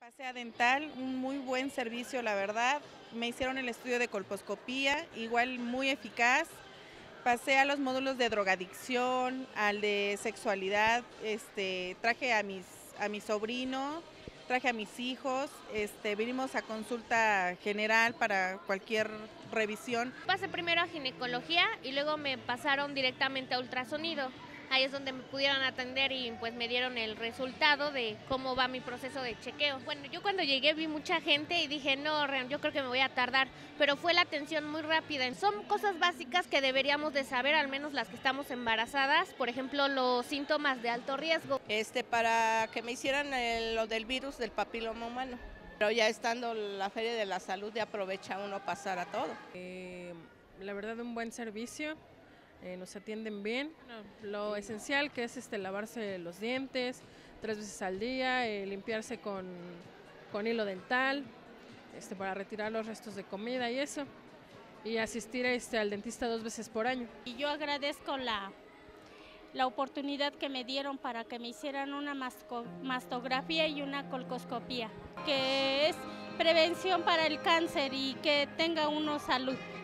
Pasé a dental, un muy buen servicio, la verdad. Me hicieron el estudio de colposcopía, igual muy eficaz. Pasé a los módulos de drogadicción, al de sexualidad, traje a mi sobrino, traje a mis hijos, vinimos a consulta general para cualquier revisión. Pasé primero a ginecología y luego me pasaron directamente a ultrasonido. Ahí es donde me pudieron atender y pues me dieron el resultado de cómo va mi proceso de chequeo. Bueno, yo cuando llegué vi mucha gente y dije, no, yo creo que me voy a tardar, pero fue la atención muy rápida. Son cosas básicas que deberíamos de saber, al menos las que estamos embarazadas, por ejemplo, los síntomas de alto riesgo. Para que me hicieran lo del virus del papiloma humano. Pero ya estando la Feria de la Salud, ya aprovecha uno pasar a todo. La verdad, un buen servicio, nos atienden bien. Lo esencial que es lavarse los dientes 3 veces al día, limpiarse con hilo dental, para retirar los restos de comida y eso, y asistir al dentista 2 veces por año. Y yo agradezco la oportunidad que me dieron para que me hicieran una mastografía y una colposcopía, que es prevención para el cáncer y que tenga uno salud.